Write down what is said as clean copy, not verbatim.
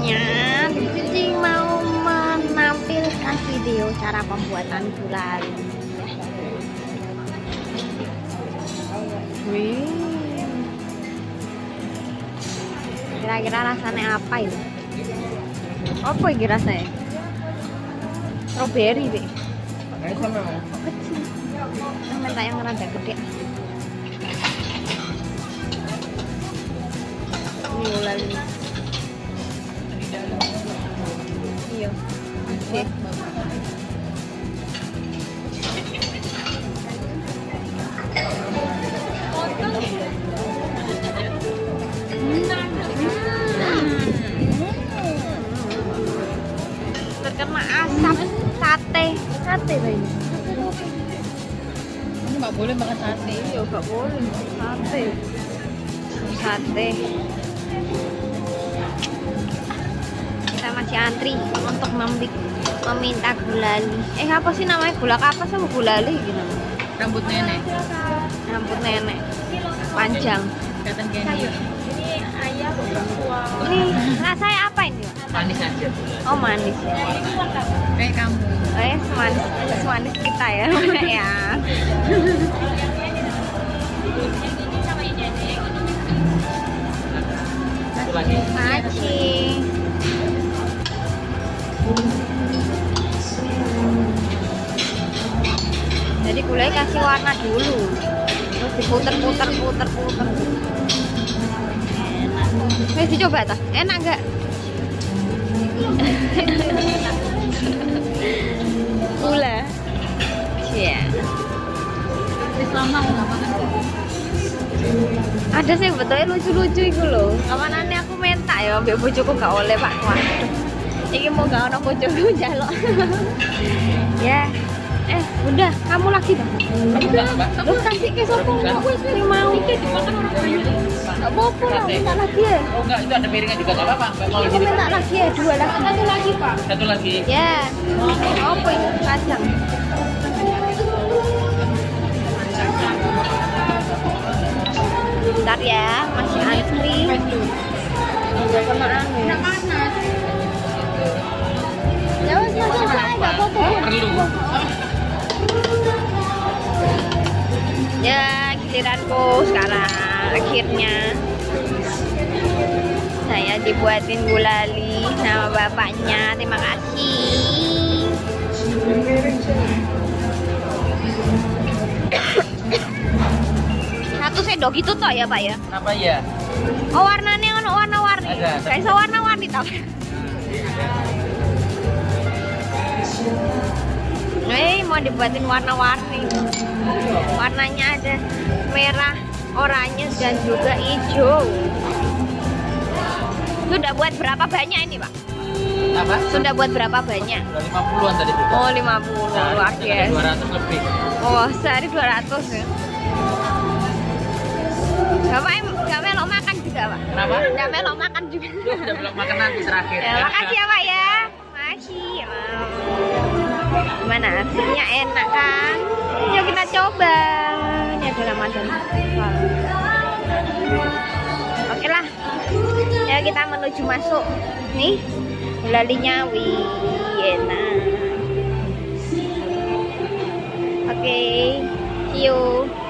Saatnya Cici mau menampilkan video cara pembuatan gulali. Wih, kira-kira rasanya apa ini? Apa ini rasanya? Strawberry deh. Kecil. Minta yang rada gede. Ini gulali. Iya. Oke. Terkena asap sate ini. Ini nggak boleh makan sate. Iya, nggak boleh sate. Kita masih antri untuk meminta gulali. Apa sih namanya, gula kapas sama gulali gitu? Rambut nenek. Rambut nenek panjang. Kelihatan kayak ini ayam berkuah. Ini rasanya apa ini, Pak? Manis aja. Oh, manis. Kayak kamu. Semanis kita ya. Ya. Aci. Jadi gulai kasih warna dulu, terus diputer-puter. Enak. Dicoba tak? Enak nggak? Gula. Iya. Ada sih betulnya lucu-lucu itu loh. Kawanannya aku minta ya, ambil bojoku gak oleh Pak. Waduh. Ini mau gak ono bojoku njaluk. Ya. Udah, kamu lagi dah. Lu kasih ke sopo kok wis mau iki dimakan orang banyak. Enggak apa-apa lah, minta lagi ya. Oh enggak, itu ada piringnya juga enggak apa-apa. Enggak mau Aku minta lagi ya, 2 lagi. Satu lagi, Pak. Satu lagi. Ya. Apa ini? Kacang. Bentar ya, masih antri. Udah kena angin. Enggak panas. Ya wis langsung aja, enggak apa-apa. Perlu. Ya, giliranku sekarang. Akhirnya saya dibuatin gulali sama bapaknya. Terima kasih. Satu sendok gitu toh ya, Pak ya? Kenapa ya? Oh, warnanya ono warna-warni. Kayak warna-warni toh. Mau dibuatin warna-warni. Warnanya ada merah, oranye, dan juga hijau. Sudah buat berapa banyak ini, Pak? Apa? Sudah buat berapa banyak? 50-an tadi. Oh, 50. Luar biasa. 200 lebih. Oh, sehari 200 ya. Bapak nggak melok makan juga, Pak? Kenapa? Nggak melok makan juga. Udah belum makan nanti terakhir. Ya, makasih ya, Pak ya. Makasih. Gimana? Hasilnya enak kan? Yuk kita coba. Ini ada Ramadan. Oke lah. Ya, kita menuju masuk. Nih, gulalinya. Wih, enak. Oke, see you.